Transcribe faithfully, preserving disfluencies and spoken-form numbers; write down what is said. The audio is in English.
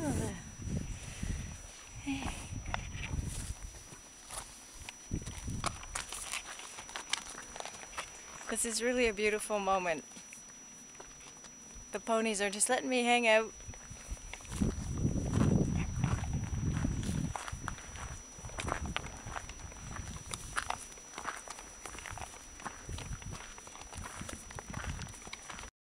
This is really a beautiful moment. The ponies are just letting me hang out.